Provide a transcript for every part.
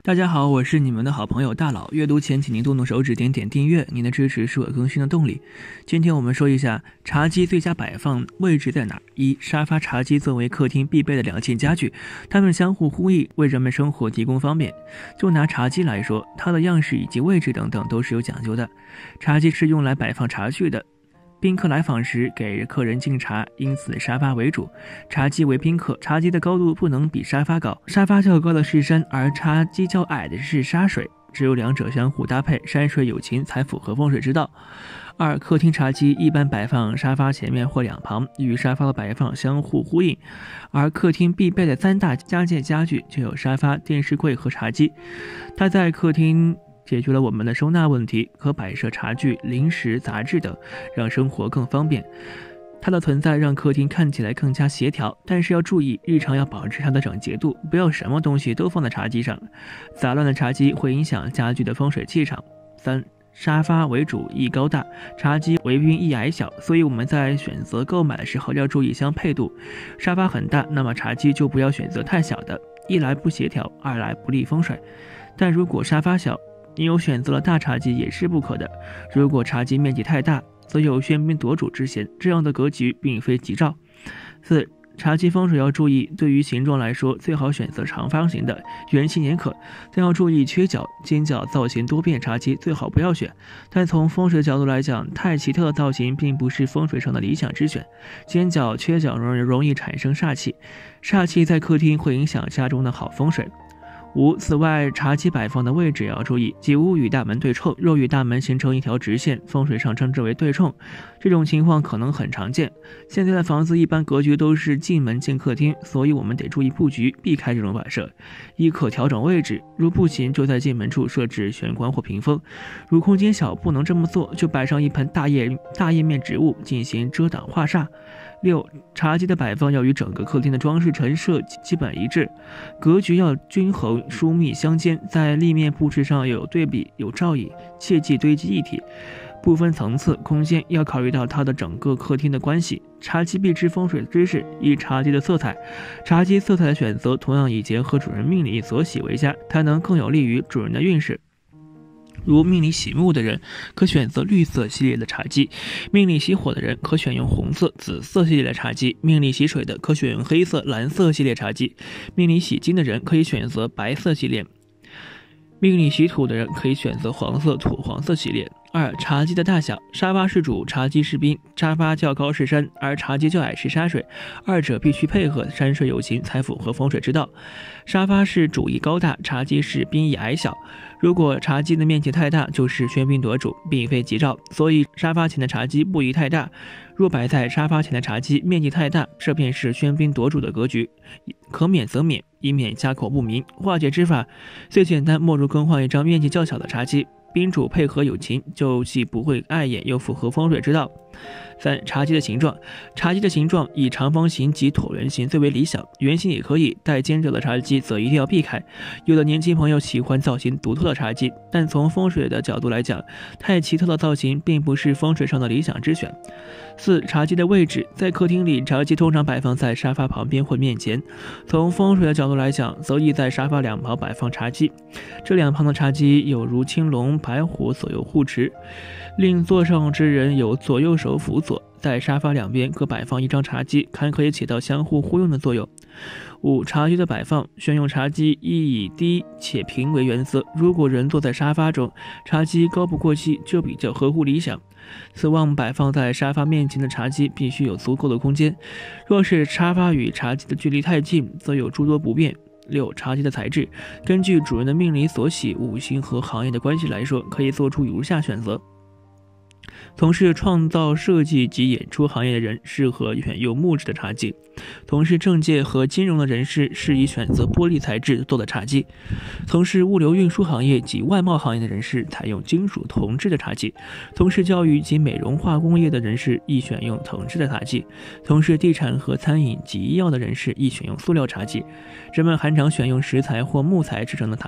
大家好，我是你们的好朋友大佬。阅读前请您动动手指点点订阅，您的支持是我更新的动力。今天我们说一下茶几最佳摆放位置在哪。一、沙发、茶几作为客厅必备的两件家具，它们相互呼应，为人们生活提供方便。就拿茶几来说，它的样式以及位置等等都是有讲究的。茶几是用来摆放茶具的，宾客来访时给客人敬茶，因此沙发为主，茶几为宾客。茶几的高度不能比沙发高，沙发较高的是山，而茶几较矮的是沙水，只有两者相互搭配，山水有情才符合风水之道。二、客厅茶几一般摆放沙发前面或两旁，与沙发的摆放相互呼应。而客厅必备的三大家件家具就有沙发、电视柜和茶几，它在客厅解决了我们的收纳问题，可摆设茶具、零食、杂志等，让生活更方便。它的存在让客厅看起来更加协调，但是要注意，日常要保持它的整洁度，不要什么东西都放在茶几上，杂乱的茶几会影响家具的风水气场。三、沙发为主易高大，茶几为宾易矮小，所以我们在选择购买的时候要注意相配度。沙发很大，那么茶几就不要选择太小的，一来不协调，二来不利风水。但如果沙发小，你有选择了大茶几也是不可的。如果茶几面积太大，则有喧宾夺主之嫌，这样的格局并非吉兆。四、茶几风水要注意，对于形状来说，最好选择长方形的，圆形也可，但要注意缺角、尖角造型多变茶几最好不要选。但从风水角度来讲，太奇特的造型并不是风水上的理想之选，尖角、缺角容易产生煞气，煞气在客厅会影响家中的好风水。五、此外，茶几摆放的位置也要注意，吉屋与大门对冲，若与大门形成一条直线，风水上称之为对冲，这种情况可能很常见。现在的房子一般格局都是进门进客厅，所以我们得注意布局，避开这种摆设。一、可调整位置，如不行就在进门处设置玄关或屏风，如空间小不能这么做，就摆上一盆大叶面植物进行遮挡化煞。六、茶几的摆放要与整个客厅的装饰陈设基本一致，格局要均衡疏密相间，在立面布置上有对比有照应，切忌堆积一体，不分层次空间，要考虑到它的整个客厅的关系。茶几必知风水知识。一、茶几的色彩，茶几色彩的选择同样以结合主人命理所喜为佳，它能更有利于主人的运势。如命里喜木的人可选择绿色系列的茶几，命里喜火的人可选用红色、紫色系列的茶几，命里喜水的可选用黑色、蓝色系列茶几，命里喜金的人可以选择白色系列，命里喜土的人可以选择黄色、土黄色系列。二、茶几的大小，沙发是主，茶几是宾，沙发较高是山，而茶几较矮是沙水，二者必须配合，山水有情才符合风水之道。沙发是主易高大，茶几是宾易矮小，如果茶几的面积太大，就是喧宾夺主，并非吉兆，所以沙发前的茶几不宜太大。若摆在沙发前的茶几面积太大，这便是喧宾夺主的格局，可免则免，以免家口不明。化解之法最简单，莫如更换一张面积较小的茶几，宾主配合有情，就既不会碍眼，又符合风水之道。三、茶几的形状，茶几的形状以长方形及椭圆形最为理想，圆形也可以，带尖角的茶几则一定要避开。有的年轻朋友喜欢造型独特的茶几，但从风水的角度来讲，太奇特的造型并不是风水上的理想之选。四、茶几的位置，在客厅里，茶几通常摆放在沙发旁边或面前，从风水的角度来讲，则宜在沙发两旁摆放茶几，这两旁的茶几有如青龙、白虎左右护持，令座上之人有左右手辅佐，在沙发两边各摆放一张茶几，看可以起到相互呼应的作用。五、茶几的摆放，选用茶几宜以低且平为原则，如果人坐在沙发中，茶几高不过膝，就比较合乎理想。此外，摆放在沙发面前的茶几必须有足够的空间，若是沙发与茶几的距离太近，则有诸多不便。六、茶几的材质，根据主人的命理所喜、五行和行业的关系来说，可以做出如下选择。从事创造设计及演出行业的人适合选用木质的茶几，从事政界和金融的人士适宜选择玻璃材质做的茶几，从事物流运输行业及外贸行业的人士采用金属铜制的茶几，从事教育及美容化工业的人士宜选用铜制的茶几，从事地产和餐饮及医药的人士宜选用塑料茶几。人们还常选用石材或木材制成的茶几，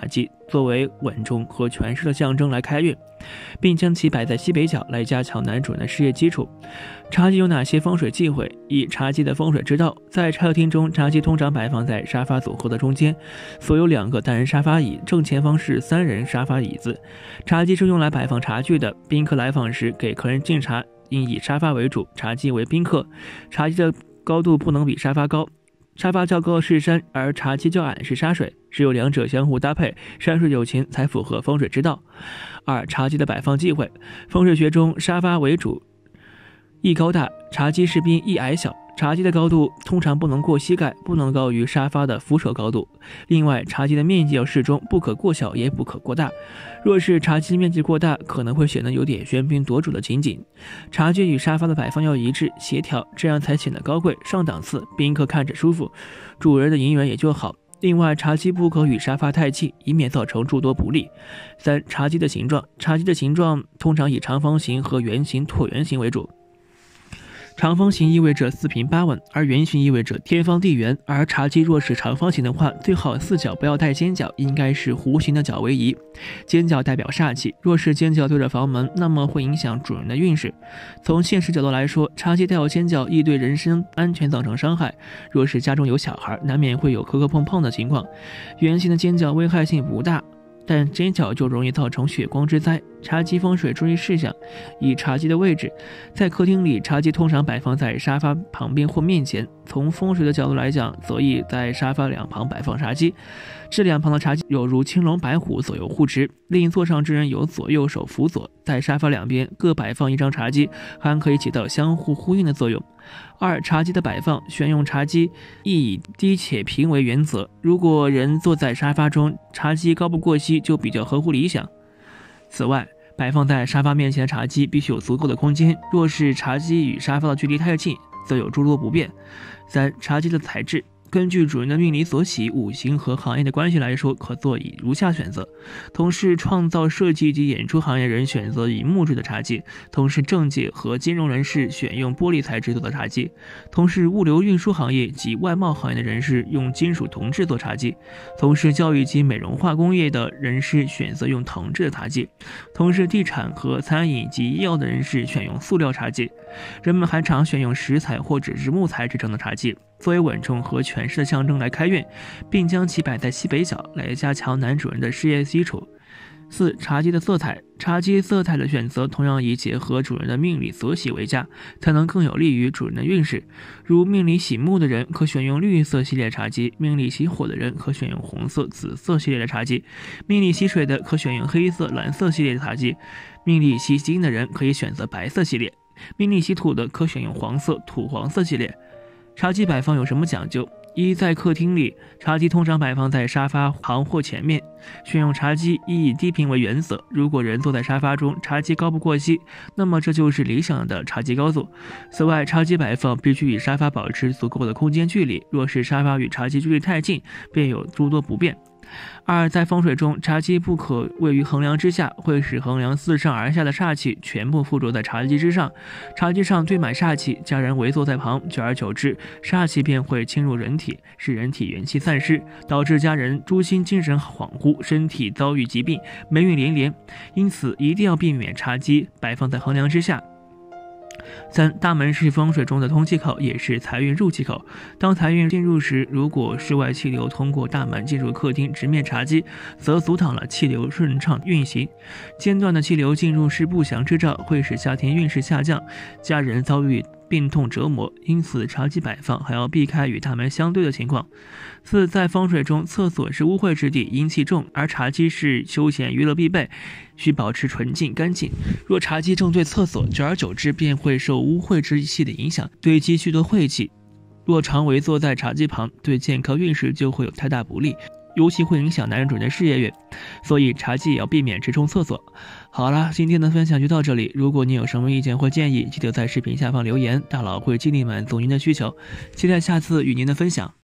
作为稳重和权势的象征来开运，并将其摆在西北角来加强男主人的事业基础。茶几有哪些风水忌讳？一、茶几的风水之道，在客厅中，茶几通常摆放在沙发组合的中间，所有2个单人沙发椅，正前方是3人沙发椅子。茶几是用来摆放茶具的，宾客来访时给客人敬茶，应以沙发为主，茶几为宾客。茶几的高度不能比沙发高，沙发较高是山，而茶几较矮是沙水，只有2者相互搭配，山水有情，才符合风水之道。2、茶几的摆放忌讳，风水学中沙发为主，一高大，茶几是宾一矮小。茶几的高度通常不能过膝盖，不能高于沙发的扶手高度。另外，茶几的面积要适中，不可过小，也不可过大。若是茶几面积过大，可能会显得有点喧宾夺主的情景。茶几与沙发的摆放要一致协调，这样才显得高贵上档次，宾客看着舒服，主人的银元也就好。另外，茶几不可与沙发太近，以免造成诸多不利。3、茶几的形状，茶几的形状通常以长方形和圆形、椭圆形为主。长方形意味着四平八稳，而圆形意味着天方地圆。而茶几若是长方形的话，最好4角不要带尖角，应该是弧形的角为宜。尖角代表煞气，若是尖角对着房门，那么会影响主人的运势。从现实角度来说，茶几带有尖角易对人身安全造成伤害。若是家中有小孩，难免会有磕磕碰碰的情况。圆形的尖角危害性不大，但尖角就容易造成血光之灾。茶几风水注意事项：以茶几的位置，在客厅里，茶几通常摆放在沙发旁边或面前。从风水的角度来讲，则以在沙发2旁摆放茶几，这2旁的茶几有如青龙白虎左右护持，令座上之人有左右手辅佐。在沙发2边各摆放1张茶几，还可以起到相互呼应的作用。2、茶几的摆放，选用茶几亦以低且平为原则。如果人坐在沙发中，茶几高不过膝，就比较合乎理想。此外，摆放在沙发面前的茶几必须有足够的空间，若是茶几与沙发的距离太近，则有诸多不便。3、茶几的材质，根据主人的命理所喜、五行和行业的关系来说，可做以如下选择：同是创造、设计及演出行业人选择以木质的茶几；同是政界和金融人士选用玻璃材质做的茶几；同是物流运输行业及外贸行业的人士用金属铜制做茶几；同是教育及美容化工业的人士选择用藤制的茶几；同是地产和餐饮及医药的人士选用塑料茶几。人们还常选用石材或者是木材制成的茶几，作为稳重和权势的象征来开运，并将其摆在西北角来加强男主人的事业基础。4、茶几的色彩，茶几色彩的选择同样以结合主人的命理所喜为佳，才能更有利于主人的运势。如命里喜木的人可选用绿色系列茶几，命里喜火的人可选用红色、紫色系列的茶几，命里喜水的可选用黑色、蓝色系列的茶几，命里喜金的人可以选择白色系列，命里喜土的可选用黄色、土黄色系列。茶几摆放有什么讲究？一、在客厅里，茶几通常摆放在沙发旁或前面，选用茶几以低平为原则。如果人坐在沙发中，茶几高不过膝，那么这就是理想的茶几高度。此外，茶几摆放必须与沙发保持足够的空间距离，若是沙发与茶几距离太近，便有诸多不便。2、在风水中，茶几不可位于横梁之下，会使横梁自上而下的煞气全部附着在茶几之上，茶几上堆满煞气，家人围坐在旁，久而久之，煞气便会侵入人体，使人体元气散失，导致家人诸心精神恍惚，身体遭遇疾病，霉运连连。因此一定要避免茶几摆放在横梁之下。3、大门是风水中的通气口，也是财运入气口。当财运进入时，如果室外气流通过大门进入客厅，直面茶几，则阻挡了气流顺畅运行。间断的气流进入是不祥之兆，会使家庭运势下降，家人遭遇病痛折磨，因此茶几摆放还要避开与大门相对的情况。4、在风水中，厕所是污秽之地，阴气重，而茶几是休闲娱乐必备，需保持纯净干净。若茶几正对厕所，久而久之便会受污秽之气的影响，堆积许多晦气。若常围坐在茶几旁，对健康运势就会有太大不利，尤其会影响男人主人的事业运，所以茶几也要避免直冲厕所。好了，今天的分享就到这里，如果您有什么意见或建议，记得在视频下方留言，大佬会尽力满足您的需求，期待下次与您的分享。